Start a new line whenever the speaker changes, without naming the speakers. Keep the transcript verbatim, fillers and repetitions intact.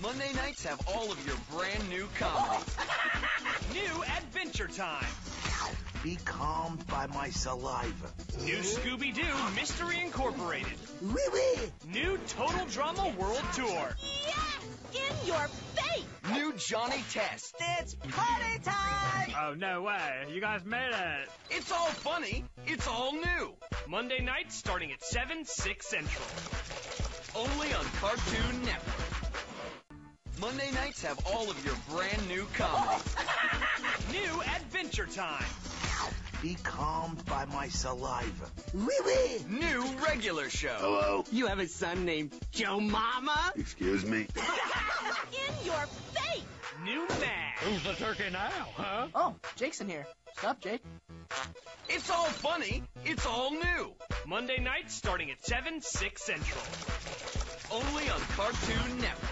Monday nights have all of your brand new comedies.
New Adventure Time.
Be calmed by my saliva.
New Scooby-Doo Mystery Incorporated.
Wee wee.
New Total Drama World Tour.
Yes! In your face!
New Johnny Test.
It's party time!
Oh, no way. You guys made it.
It's all funny. It's all new.
Monday nights starting at seven, six Central.
Only on Cartoon Network. Monday nights have all of your brand new comedies.
New Adventure Time.
Be calmed by my saliva. Wee wee.
New regular show.
Hello.
You have a son named Joe Mama?
Excuse me.
In your face!
New Mag.
Who's the turkey now, huh?
Oh, Jake's in here. Sup, Jake?
It's all funny. It's all new.
Monday nights starting at seven, six Central.
Only on Cartoon Network.